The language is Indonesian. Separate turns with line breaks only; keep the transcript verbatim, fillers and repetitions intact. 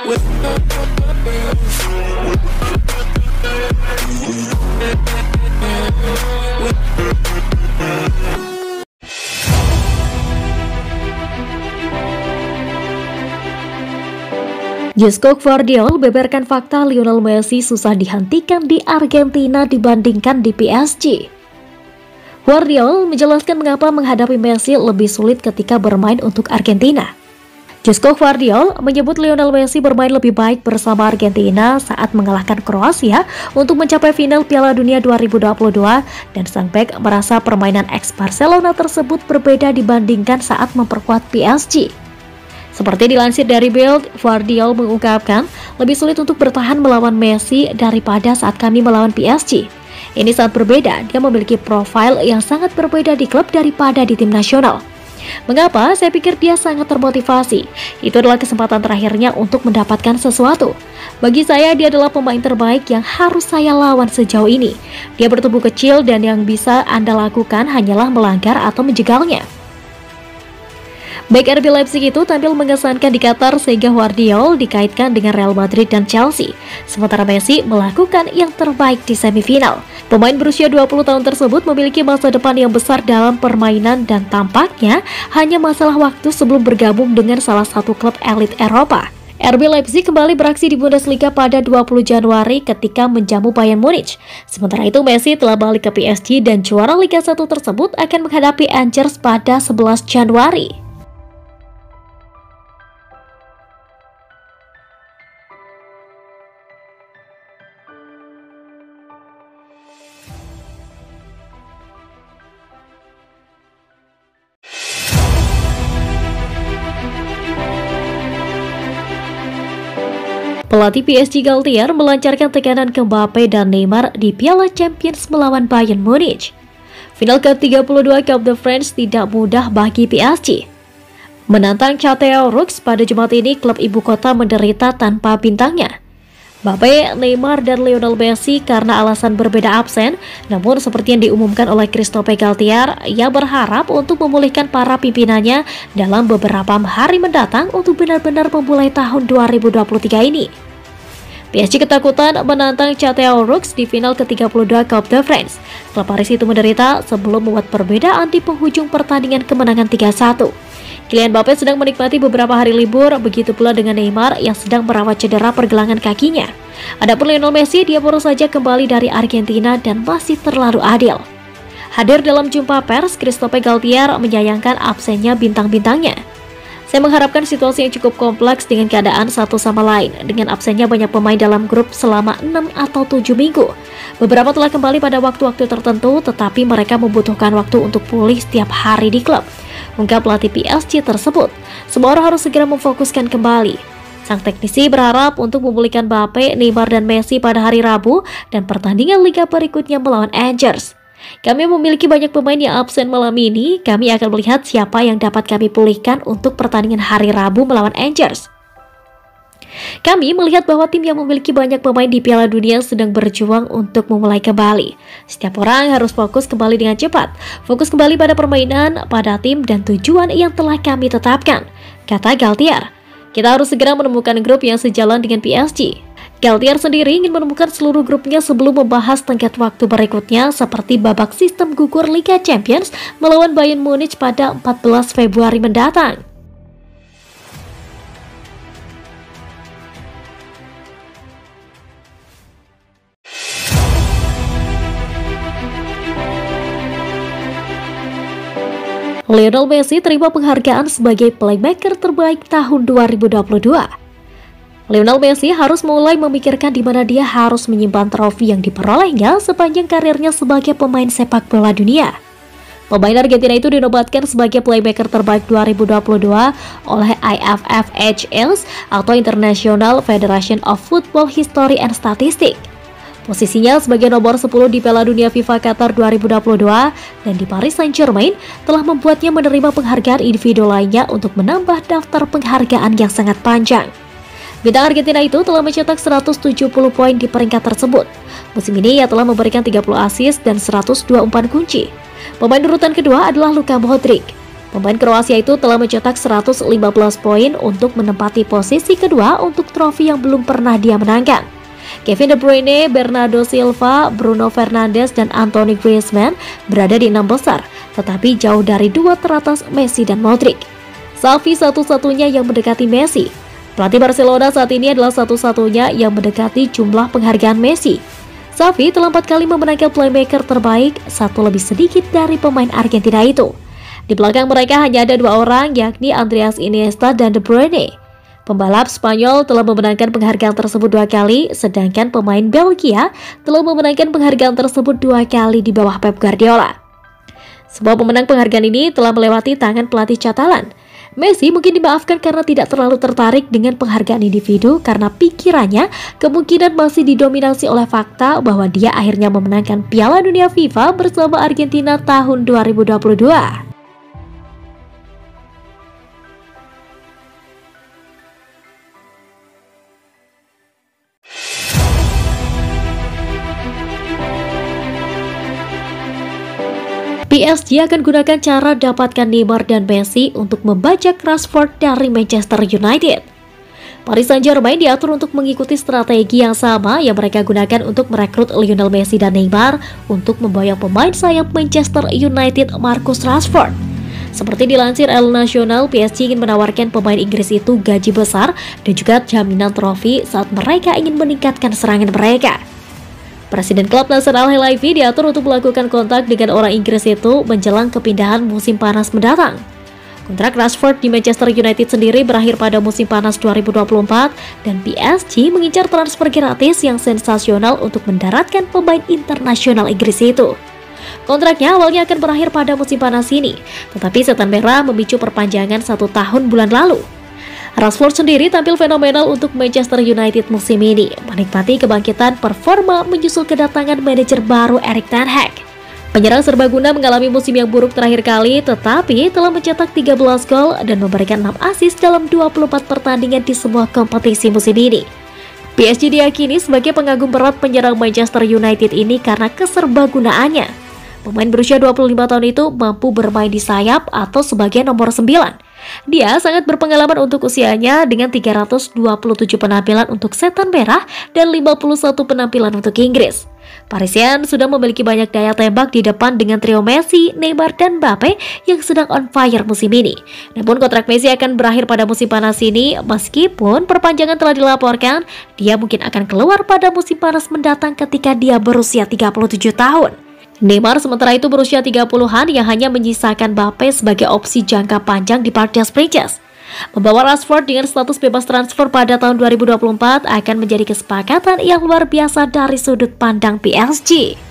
Josko Gvardiol beberkan fakta Lionel Messi susah dihentikan di Argentina dibandingkan di P S G. Gvardiol menjelaskan mengapa menghadapi Messi lebih sulit ketika bermain untuk Argentina. Josko Gvardiol menyebut Lionel Messi bermain lebih baik bersama Argentina saat mengalahkan Kroasia untuk mencapai final Piala Dunia dua ribu dua puluh dua, dan sang bek merasa permainan ex-Barcelona tersebut berbeda dibandingkan saat memperkuat P S G. Seperti dilansir dari Bild, Gvardiol mengungkapkan, lebih sulit untuk bertahan melawan Messi daripada saat kami melawan P S G. Ini sangat berbeda, dia memiliki profil yang sangat berbeda di klub daripada di tim nasional. Mengapa? Saya pikir dia sangat termotivasi. Itu adalah kesempatan terakhirnya untuk mendapatkan sesuatu. Bagi saya, dia adalah pemain terbaik yang harus saya lawan sejauh ini. Dia bertubuh kecil dan yang bisa Anda lakukan hanyalah melanggar atau menjegalnya. Bek R B Leipzig itu tampil mengesankan di Qatar sehingga Gvardiol dikaitkan dengan Real Madrid dan Chelsea. Sementara Messi melakukan yang terbaik di semifinal. Pemain berusia dua puluh tahun tersebut memiliki masa depan yang besar dalam permainan dan tampaknya hanya masalah waktu sebelum bergabung dengan salah satu klub elit Eropa. R B Leipzig kembali beraksi di Bundesliga pada dua puluh Januari ketika menjamu Bayern Munich. Sementara itu Messi telah balik ke P S G dan juara Liga satu tersebut akan menghadapi Angers pada sebelas Januari. Pelatih P S G Galtier melancarkan tekanan ke Mbappe dan Neymar di Piala Champions melawan Bayern Munich. Final ke tiga puluh dua Coupe de France tidak mudah bagi P S G. Menantang Châteauroux pada Jumat ini, klub ibu kota menderita tanpa bintangnya. Mbappe, Neymar, dan Lionel Messi karena alasan berbeda absen, namun seperti yang diumumkan oleh Christophe Galtier, ia berharap untuk memulihkan para pimpinannya dalam beberapa hari mendatang untuk benar-benar memulai tahun dua ribu dua puluh tiga ini. P S G ketakutan menantang Châteauroux di final ke tiga puluh dua Coupe de France. Klub Paris itu menderita sebelum membuat perbedaan di penghujung pertandingan kemenangan tiga satu. Kylian Mbappe sedang menikmati beberapa hari libur, begitu pula dengan Neymar yang sedang merawat cedera pergelangan kakinya. Adapun Lionel Messi, dia baru saja kembali dari Argentina dan masih terlalu adil. Hadir dalam jumpa pers, Christophe Galtier menyayangkan absennya bintang-bintangnya. Saya mengharapkan situasi yang cukup kompleks dengan keadaan satu sama lain, dengan absennya banyak pemain dalam grup selama enam atau tujuh minggu. Beberapa telah kembali pada waktu-waktu tertentu, tetapi mereka membutuhkan waktu untuk pulih setiap hari di klub, ungkap pelatih P S G tersebut. Semua orang harus segera memfokuskan kembali. Sang teknisi berharap untuk memulihkan Mbappe, Neymar, dan Messi pada hari Rabu dan pertandingan Liga berikutnya melawan Angers. Kami memiliki banyak pemain yang absen malam ini. Kami akan melihat siapa yang dapat kami pulihkan untuk pertandingan hari Rabu melawan Angers. Kami melihat bahwa tim yang memiliki banyak pemain di Piala Dunia sedang berjuang untuk memulai kembali. Setiap orang harus fokus kembali dengan cepat, fokus kembali pada permainan, pada tim dan tujuan yang telah kami tetapkan, kata Galtier. Kita harus segera menemukan grup yang sejalan dengan P S G. Galtier sendiri ingin menemukan seluruh grupnya sebelum membahas tenggat waktu berikutnya, seperti babak sistem gugur Liga Champions melawan Bayern Munich pada empat belas Februari mendatang. Lionel Messi terima penghargaan sebagai playmaker terbaik tahun dua ribu dua puluh dua. Lionel Messi harus mulai memikirkan di mana dia harus menyimpan trofi yang diperolehnya sepanjang karirnya sebagai pemain sepak bola dunia. Pemain Argentina itu dinobatkan sebagai playmaker terbaik dua ribu dua puluh dua oleh I F F H S atau International Federation of Football History and Statistics. Posisinya sebagai nomor sepuluh di Piala Dunia FIFA Qatar dua ribu dua puluh dua dan di Paris Saint-Germain telah membuatnya menerima penghargaan individu lainnya untuk menambah daftar penghargaan yang sangat panjang. Bintang Argentina itu telah mencetak seratus tujuh puluh poin di peringkat tersebut. Musim ini ia telah memberikan tiga puluh assist dan seratus dua umpan kunci. Pemain urutan kedua adalah Luka Modric. Pemain Kroasia itu telah mencetak seratus lima belas poin untuk menempati posisi kedua untuk trofi yang belum pernah dia menangkan. Kevin De Bruyne, Bernardo Silva, Bruno Fernandes, dan Anthony Griezmann berada di enam besar, tetapi jauh dari dua teratas Messi dan Modric. Xavi satu-satunya yang mendekati Messi. Pelatih Barcelona saat ini adalah satu-satunya yang mendekati jumlah penghargaan Messi. Xavi telah empat kali memenangkan playmaker terbaik, satu lebih sedikit dari pemain Argentina itu. Di belakang mereka hanya ada dua orang, yakni Andreas Iniesta dan De Bruyne. Pembalap Spanyol telah memenangkan penghargaan tersebut dua kali, sedangkan pemain Belgia telah memenangkan penghargaan tersebut dua kali di bawah Pep Guardiola. Semua pemenang penghargaan ini telah melewati tangan pelatih Catalan. Messi mungkin dimaafkan karena tidak terlalu tertarik dengan penghargaan individu karena pikirannya kemungkinan masih didominasi oleh fakta bahwa dia akhirnya memenangkan Piala Dunia FIFA bersama Argentina tahun dua ribu dua puluh dua. P S G akan gunakan cara dapatkan Neymar dan Messi untuk membajak Rashford dari Manchester United. Paris Saint-Germain diatur untuk mengikuti strategi yang sama yang mereka gunakan untuk merekrut Lionel Messi dan Neymar untuk memboyong pemain sayap Manchester United Marcus Rashford. Seperti dilansir El Nacional, P S G ingin menawarkan pemain Inggris itu gaji besar dan juga jaminan trofi saat mereka ingin meningkatkan serangan mereka. Presiden klub Nasser Al-Khelaifi diatur untuk melakukan kontak dengan orang Inggris itu menjelang kepindahan musim panas mendatang. Kontrak Rashford di Manchester United sendiri berakhir pada musim panas dua ribu dua puluh empat dan P S G mengincar transfer gratis yang sensasional untuk mendaratkan pemain internasional Inggris itu. Kontraknya awalnya akan berakhir pada musim panas ini, tetapi setan merah memicu perpanjangan satu tahun bulan lalu. Rashford sendiri tampil fenomenal untuk Manchester United musim ini, menikmati kebangkitan performa menyusul kedatangan manajer baru Erik ten Hag. Penyerang serbaguna mengalami musim yang buruk terakhir kali, tetapi telah mencetak tiga belas gol dan memberikan enam assist dalam dua puluh empat pertandingan di semua kompetisi musim ini. P S G diyakini sebagai pengagum berat penyerang Manchester United ini karena keserbagunaannya. Pemain berusia dua puluh lima tahun itu mampu bermain di sayap atau sebagai nomor sembilan. Dia sangat berpengalaman untuk usianya dengan tiga ratus dua puluh tujuh penampilan untuk setan merah dan lima puluh satu penampilan untuk Inggris. Parisian sudah memiliki banyak daya tembak di depan dengan trio Messi, Neymar, dan Mbappe yang sedang on fire musim ini. Namun kontrak Messi akan berakhir pada musim panas ini, meskipun perpanjangan telah dilaporkan, dia mungkin akan keluar pada musim panas mendatang ketika dia berusia tiga puluh tujuh tahun. Neymar sementara itu berusia tiga puluhan yang hanya menyisakan Mbappe sebagai opsi jangka panjang di Parc des Princes. Membawa Rashford dengan status bebas transfer pada tahun dua ribu dua puluh empat akan menjadi kesepakatan yang luar biasa dari sudut pandang P S G.